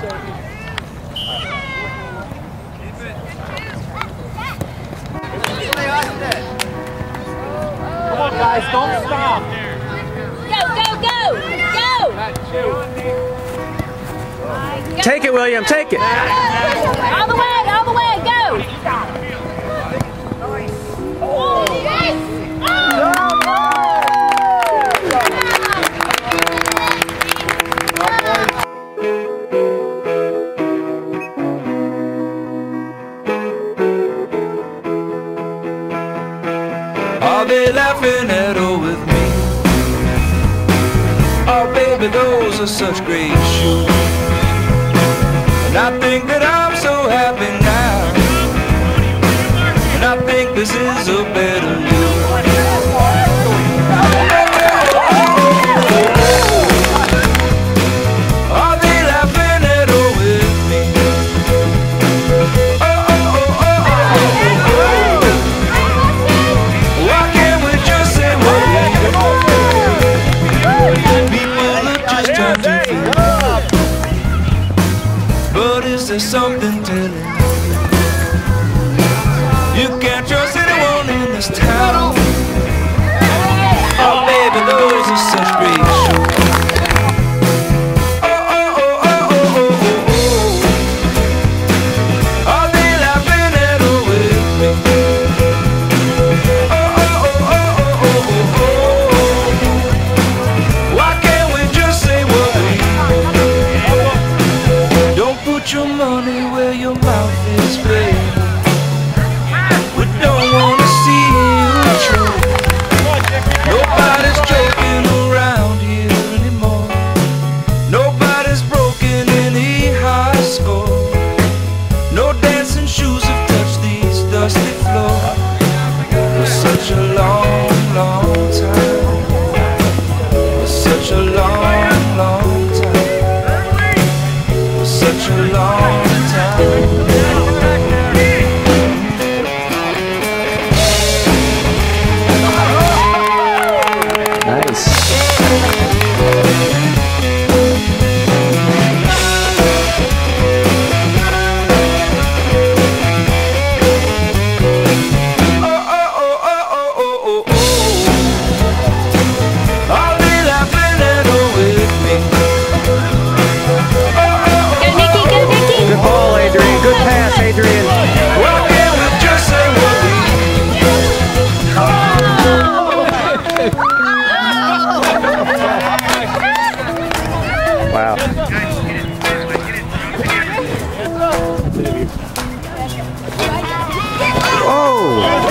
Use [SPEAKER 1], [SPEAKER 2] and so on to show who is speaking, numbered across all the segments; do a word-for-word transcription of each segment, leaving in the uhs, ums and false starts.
[SPEAKER 1] Come on, guys, don't stop.
[SPEAKER 2] Go, go, go, go.
[SPEAKER 3] Take it, William, take it.
[SPEAKER 2] All the way, all the way, go. Oh, yes.
[SPEAKER 4] Are they laughing at all with me? Oh baby, those are such great shoes. And I think that I'm so happy now. And I think this is a better you. Are they laughing at all with me? Oh, oh, oh, oh, oh, oh. Why can't we just say what we people are just trying to feel. But is there something telling you you can't trust anyone in this town? Oh baby, those are such great shoes. Oh, oh, oh, oh, oh, oh, oh, oh. Are they laughing at all with me? Oh, oh, oh, oh, oh, oh, oh. Why can't we just say what we know? Don't put your money where your mouth is, baby. We don't wanna see you choke. Nobody's joking around here anymore. Nobody's broken any high score. No dancing shoes have touched these dusty floors for such a long, long time. For such a long, long time. For such a long time.
[SPEAKER 3] Nice.
[SPEAKER 4] Oh, oh, oh, oh, oh, oh, oh, oh. Are they laughing at all with me? Oh, oh, oh,
[SPEAKER 2] Go, Nikki, go, Nikki.
[SPEAKER 3] Good ball, Adrian. Good pass, Adrian.
[SPEAKER 4] why can't we just say what we
[SPEAKER 3] Wow. Oh!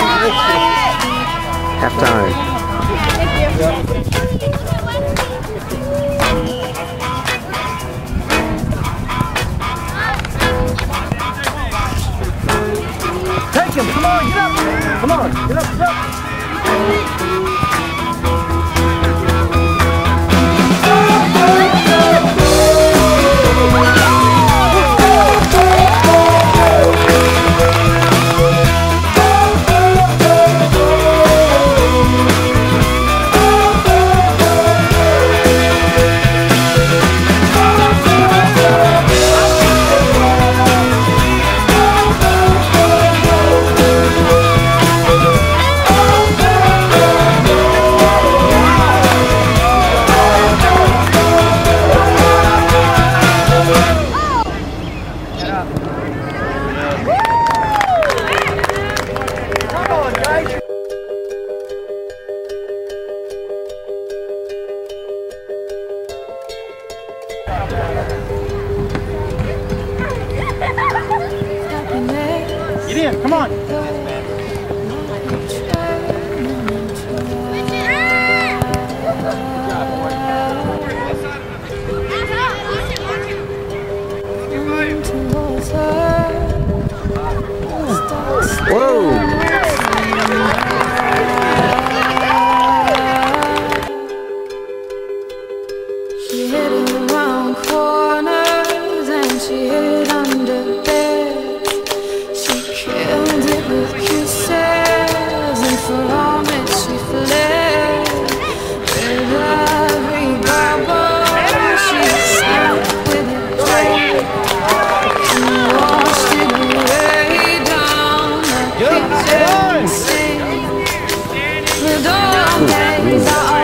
[SPEAKER 3] Half time.
[SPEAKER 1] Take him, come on, get up. Come on, get up, get up. Get in, come on.
[SPEAKER 5] She hid around corners and she hid under beds. She killed it with kisses, and for all that she fled. With every bubble she sank with a drink. days are